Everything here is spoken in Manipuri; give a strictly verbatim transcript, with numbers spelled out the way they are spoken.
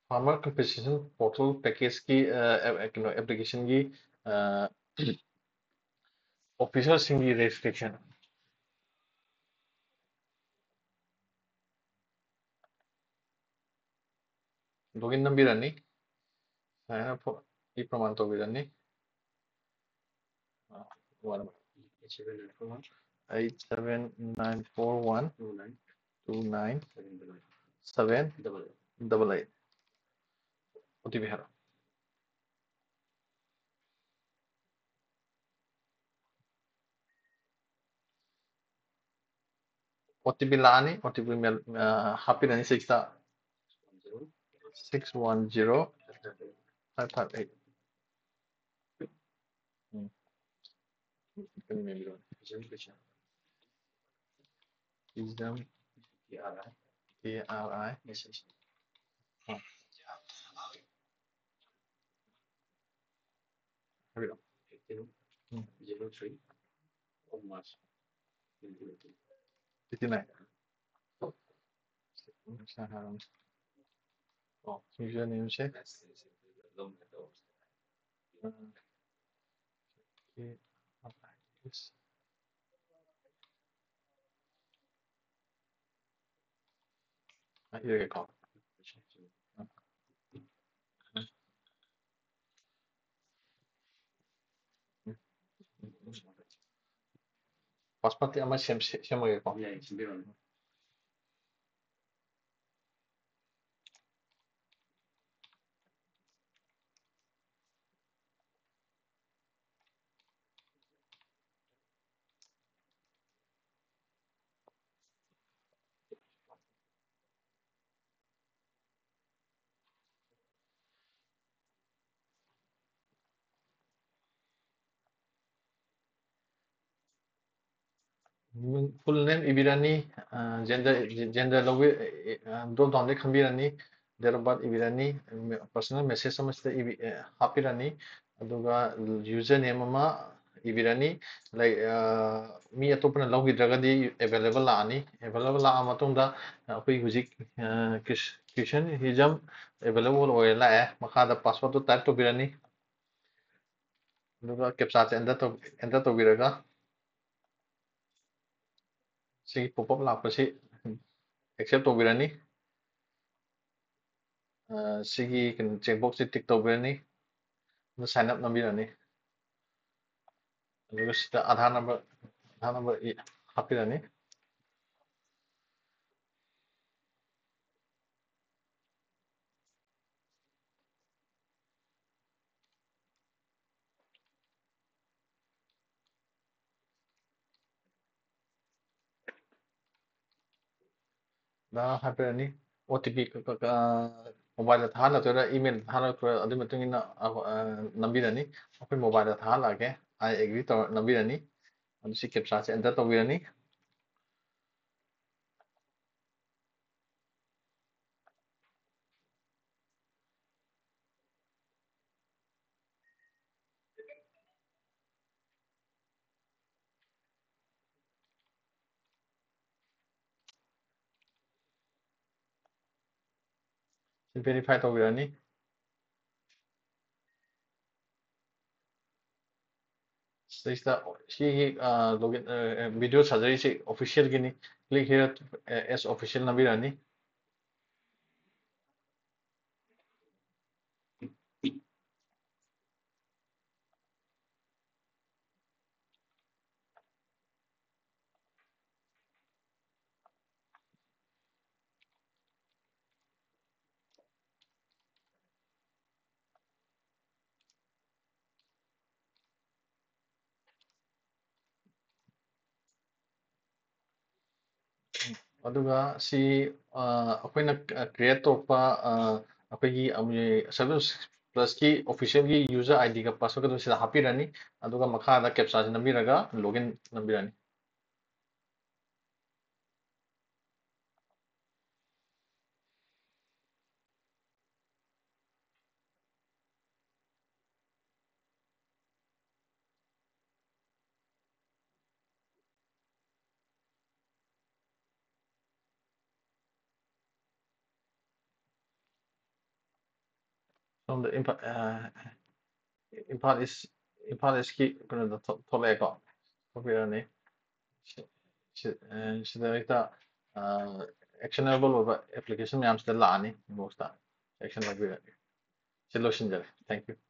Farmer Compensation Portal Package की कनो application की officer singi restriction login nambirani sign up for e praman tobirani one eight seven nine four one two nine seven double eight O T P haro O T P laani O T P mail hapirani six six one zero five five eight kani me biro exam T R I habiro fifty-nine oh username se 이렇게 가. 바스마티 아마 셈 셈하겠고. full name ibirani gender gender logi drop down de khambirani date of birth ibirani personal message samasta hapirani aduga username ama ibirani like mi atopna logidrakadi available laani available la matungda akoi hujik question hijam available oil la makada password to type to birani aduga captcha enter to enter to biraga ꯁꯤꯒꯤ ꯄꯣꯞ ꯑꯞ ꯂꯥꯛꯄꯁꯤ ꯑꯦꯛꯁꯦꯞ ꯇꯧꯕꯤꯔꯅꯤ ꯁꯤꯒꯤ ꯀꯩꯅꯣ ꯆꯦꯛꯕꯣꯛꯁꯁꯤ ꯇꯤꯛ ꯇꯧꯕꯤꯔꯅꯤ ꯑꯗꯨ ꯁꯥꯏꯟ ꯑꯞ ꯅꯝꯕꯤꯔꯅꯤ ꯑꯗꯨꯒ ꯁꯤꯗ ꯑꯙꯥꯔ ꯅꯝꯕꯔ ꯑꯙꯥꯔ ꯅꯝꯕꯔ ꯍꯥꯞꯄꯤꯔꯅꯤ ꯑꯙꯥꯔ ꯍꯥꯞꯄꯤꯔꯅꯤ ꯑꯣ ꯇꯤ ꯄꯤ ꯃꯣꯕꯥꯏꯜꯗ ꯊꯥꯍꯜꯂꯛꯇꯣꯏꯔꯥ ꯏꯃꯦꯜꯗ ꯊꯥꯍꯜꯂꯛꯇꯣꯏꯔꯥ ꯑꯗꯨꯒꯤ ꯃꯇꯨꯡ ꯏꯟꯅ ꯅꯝꯕꯤꯔꯅꯤ ꯑꯩꯈꯣꯏ ꯃꯣꯕꯥꯏꯜꯗ ꯊꯥꯍꯜꯂꯛꯑꯒꯦ ꯑꯥꯏ ꯑꯦꯒ꯭ꯔꯤ ꯇꯧꯔ ꯅꯝꯕꯤꯔꯅꯤ ꯑꯗꯨ ꯁꯤ ꯀꯦꯞꯆꯥꯁꯦ ꯑꯦꯟꯇꯔ ꯇꯧꯕꯤꯔꯅꯤ ꯁꯤ ꯚꯦꯔꯤꯐꯥꯏ ꯇꯧꯕꯤꯔꯅꯤ ꯁꯤꯗꯩꯁꯤꯗ ꯁꯤꯒꯤ ꯂꯣꯒꯤꯟ ꯚꯤꯗꯤꯑꯣ ꯁꯥꯖꯔꯤꯁꯤ ꯑꯣꯐꯤꯁꯤꯌꯦꯜꯒꯤꯅꯤ ꯀ꯭ꯂꯤꯛ ꯍꯤꯌꯔ ꯑꯦꯁ ꯑꯣꯐꯤꯁꯤꯌꯦꯜ ꯅꯝꯕꯤꯔꯅꯤ ꯑꯗꯨꯒ ꯁꯤ ꯑꯩꯈꯣꯏꯅ ꯀ꯭ꯔꯤꯌꯦꯠ ꯇꯧꯔꯛꯄ ꯑꯩꯈꯣꯏꯒꯤ ꯁꯔꯚꯤꯁ ꯄ꯭ꯂꯁꯀꯤ ꯑꯣꯐꯤꯁꯤꯌꯦꯜꯒꯤ ꯌꯨꯖꯔ ꯑꯥꯏ ꯗꯤꯒ ꯄꯥꯁꯋꯥꯔꯗꯀꯗꯣ ꯁꯤꯗ ꯍꯥꯞꯄꯤꯔꯅꯤ ꯑꯗꯨꯒ ꯃꯈꯥꯗ ꯀꯦꯞꯆꯥꯁꯤ ꯅꯝꯕꯤꯔꯒ ꯂꯣꯒꯏꯟ ꯅꯝꯕꯤꯔꯅꯤ ꯁꯣꯝꯗ ꯏꯝꯐꯥꯜ ꯏꯝꯐꯥꯜ ꯏꯁ ꯏꯝꯐꯥꯜ ꯏꯁꯀꯤ ꯀꯩꯅꯣꯗ ꯊꯣꯛꯂꯛꯑꯦꯀꯣ ꯊꯣꯛꯄꯤꯔꯅꯤ ꯁꯤꯗ ꯍꯦꯛꯇ ꯑꯦꯛꯁꯟꯅꯦꯕꯜ ꯑꯣꯏꯕ ꯑꯦꯄ꯭ꯂꯤꯀꯦꯁꯟ ꯃꯌꯥꯝꯁꯤꯗ ꯂꯥꯛꯑꯅꯤ ꯏꯟꯕꯣꯛꯁꯇ ꯑꯦꯛꯁꯟ ꯂꯧꯕꯤꯔꯅꯤ ꯁꯤ ꯂꯣꯏꯁꯤꯟꯖꯔꯦ ꯊꯦꯡꯛ ꯌꯨ